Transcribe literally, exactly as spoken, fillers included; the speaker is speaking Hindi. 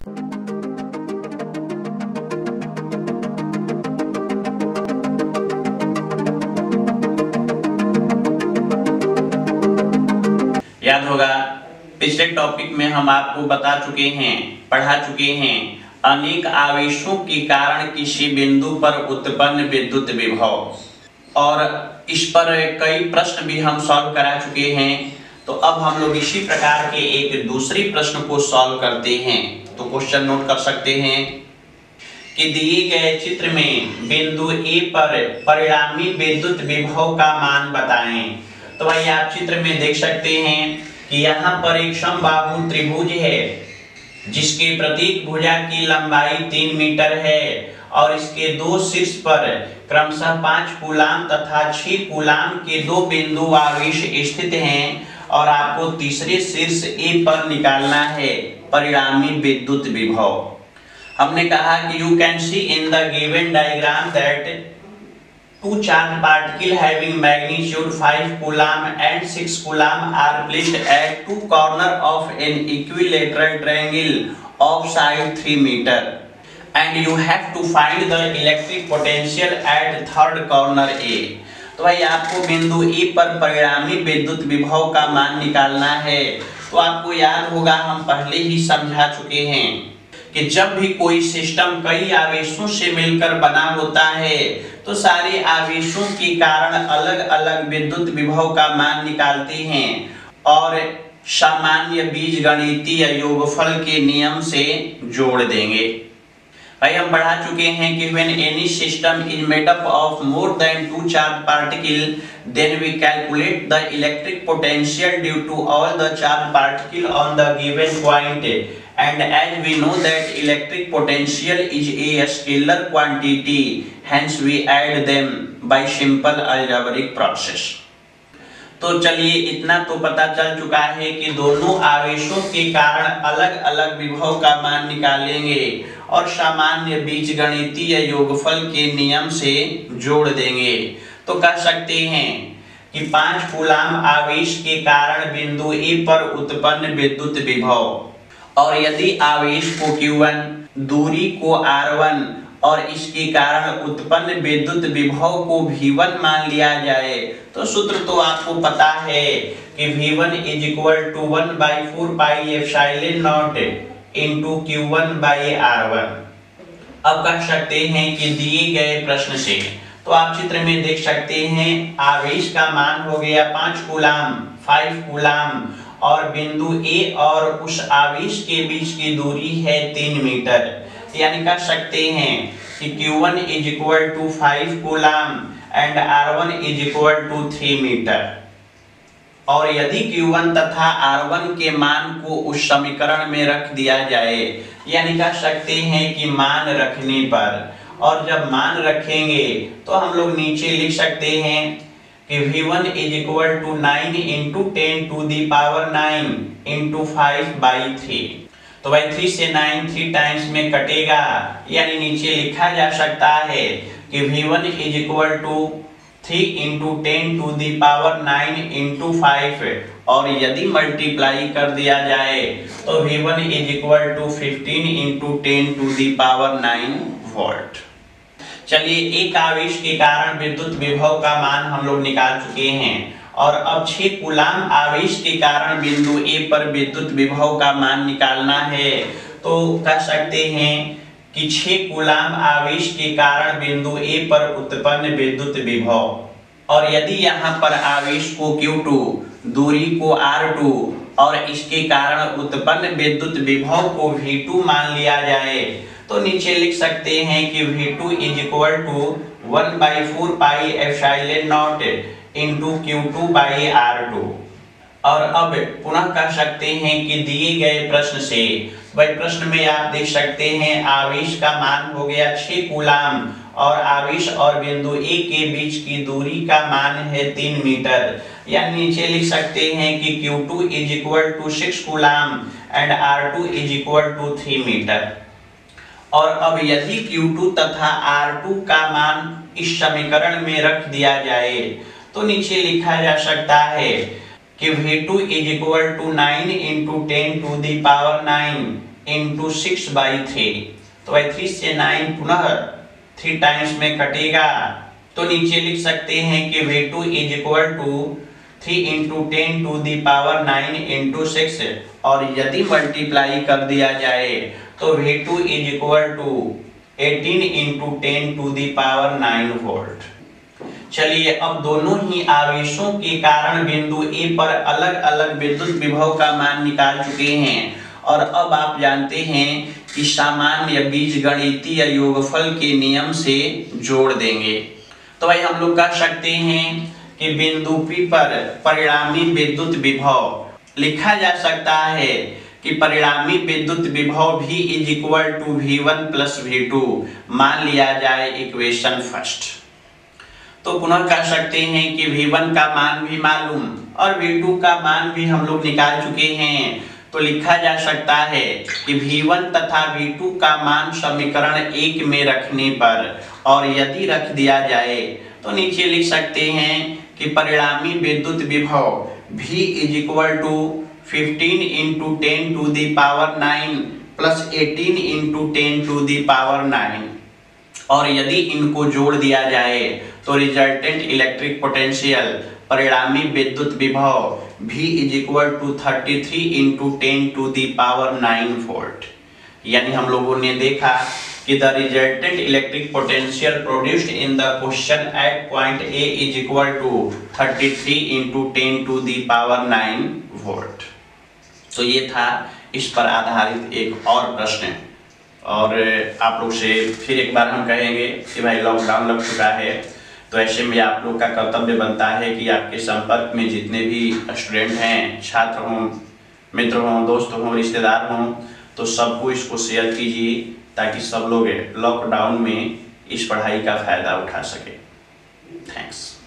याद होगा पिछले टॉपिक में हम आपको बता चुके हैं, पढ़ा चुके हैं, अनेक आवेशों के कारण किसी बिंदु पर उत्पन्न विद्युत विभव, और इस पर कई प्रश्न भी हम सॉल्व करा चुके हैं। तो अब हम लोग इसी प्रकार के एक दूसरे प्रश्न को सॉल्व करते हैं। तो क्वेश्चन नोट कर सकते हैं कि दिए गए चित्र में बिंदु ए पर परिणामी विद्युत विभव का मान बताएं। तो भाई आप चित्र में देख सकते हैं कि यहाँ पर एक समबाहु त्रिभुज है जिसके प्रत्येक भुजा की लंबाई तीन मीटर है और इसके दो शीर्ष पर क्रमशः पांच कूलाम तथा छह कूलाम के दो बिंदु आवेश स्थित हैं और आपको तीसरे शीर्ष ए पर निकालना है परिणामी विद्युत विभव। हमने कहा कि you can see in the given diagram that two charged particles having magnitude five coulomb and six coulomb are placed at two corners of an equilateral triangle of side three meter, and you have to find the electric potential at third corner A। तो भाई आपको बिंदु ए पर परिणामी विद्युत विभव का मान निकालना है। तो आपको याद होगा हम पहले ही समझा चुके हैं कि जब भी कोई सिस्टम कई आवेशों से मिलकर बना होता है तो सारे आवेशों के कारण अलग अलग विद्युत विभव का मान निकालते हैं और सामान्य बीजगणितीय योगफल के नियम से जोड़ देंगे। भाई हम पढ़ा चुके हैं कि when any system is made up of more than two charged particles, then we calculate the electric potential due to all the charged particles on the given point, and as we know that electric potential is a scalar quantity, hence we add them by simple algebraic process। तो चलिए इतना तो पता चल चुका है कि दोनों आवेशों के कारण अलग अलग विभव का मान निकालेंगे और सामान्य बीजगणितीय योगफल के नियम से जोड़ देंगे। तो कह सकते हैं कि पांच कूलाम आवेश के कारण बिंदु ए पर उत्पन्न विद्युत विभव, और यदि आवेश को क्यू वन, दूरी को आर वन और इसके कारण उत्पन्न विद्युत विभव को वी वन मान लिया जाए तो सूत्र तो आपको पता है कि V one is equal to one by four pi epsilon not into Q one by R one. अब कह सकते हैं कि दिए गए प्रश्न से तो आप चित्र में देख सकते हैं आवेश का मान हो गया पांच कूलाम, फाइव कूलाम, और बिंदु ए और उस आवेश के बीच की दूरी है तीन मीटर। यानी कह सकते हैं कि Q one is equal to five coulomb and R one is equal to three metre. और यदि क्यू वन तथा आर वन के मान को उस समीकरण में रख दिया जाए, यानी कह सकते हैं कि मान रखने पर, और जब मान रखेंगे तो हम लोग नीचे लिख सकते हैं कि V one is equal to nine into ten to the power nine into five by three. तो भाई थ्री से नाइन थ्री टाइम्स में कटेगा, यानी नीचे लिखा जा सकता है कि V one is equal to three into ten to the power nine into five, और यदि मल्टीप्लाई कर दिया जाए तो V one is equal to fifteen into ten to the power nine volt. चलिए एक आवेश के कारण विद्युत विभव का मान हम लोग निकाल चुके हैं और अब छह कूलाम आवेश के कारण बिंदु ए पर विद्युत विभव का मान निकालना है। तो कह सकते हैं कि छह कूलाम आवेश के कारण बिंदु ए पर उत्पन्न विद्युत विभव, और यदि यहाँ पर आवेश को क्यू टू, दूरी को आर टू और इसके कारण उत्पन्न विद्युत विभव को वी टू मान लिया जाए तो नीचे लिख सकते हैं कि V two is equal to one by four pi epsilon not into Q two by R two. और अब पुनः कह सकते हैं कि दिए गए प्रश्न से, भाई प्रश्न में आप देख सकते हैं आवेश का मान हो गया छह कूलाम और आवेश और बिंदु ए के बीच की दूरी का मान है तीन मीटर। यानी नीचे लिख सकते हैं कि Q two is equal to six coulomb and R two is equal to three metre. और अब यदि क्यू टू तथा आर टू का मान इस समीकरण में रख दिया जाए तो नीचे लिखा जा सकता है कि V two is equal to nine into ten to the power nine into six by three, तो भाई थ्री से नाइन पुनः थ्री टाइम्स में कटेगा, तो नीचे लिख सकते हैं कि V two is equal to three into ten to the power nine into six, और यदि मल्टीप्लाई कर दिया जाए तो V two is equal to eighteen into ten to the power nine volt. चलिए अब दोनों ही आवेशों के कारण बिंदु ए पर अलग अलग विद्युत विभव का मान निकाल चुके हैं, और अब आप जानते हैं कि सामान्य बीजगणितीय योगफल के नियम से जोड़ देंगे। तो भाई हम लोग कह सकते हैं कि बिंदु P पर परिणामी विद्युत विभव लिखा जा सकता है कि परिणामी विद्युत विभव V is equal to V one plus V two मान लिया जाए इक्वेशन फर्स्ट। तो पुनः कह सकते हैं कि वी वन का मान भी मालूम और वी टू का मान भी हम लोग निकाल चुके हैं, तो लिखा जा सकता है कि वी वन तथा वी टू का मान समीकरण एक में रखने पर, और यदि रख दिया जाए तो नीचे लिख सकते हैं कि परिणामी विद्युत विभव V is equal to fifteen into ten to the power nine plus eighteen into ten to the power nine, और यदि इनको जोड़ दिया जाए तो रिजल्टेंट इलेक्ट्रिक पोटेंशियल परिणामी विद्युत विभव V is equal to thirty three into ten to the power nine volt. यानी हम लोगों ने देखा कि the resultant electric potential produced in the question at point A is equal to thirty three into ten to the power nine volt. तो ये था इस पर आधारित एक और प्रश्न, और आप लोग से फिर एक बार हम कहेंगे कि भाई लॉकडाउन लग चुका है, तो ऐसे में आप लोग का कर्तव्य बनता है कि आपके संपर्क में जितने भी स्टूडेंट हैं, छात्र हों, मित्र हों, दोस्त हों, रिश्तेदार हों, तो सबको इसको शेयर कीजिए ताकि सब लोग लॉकडाउन में इस पढ़ाई का फ़ायदा उठा सके। थैंक्स।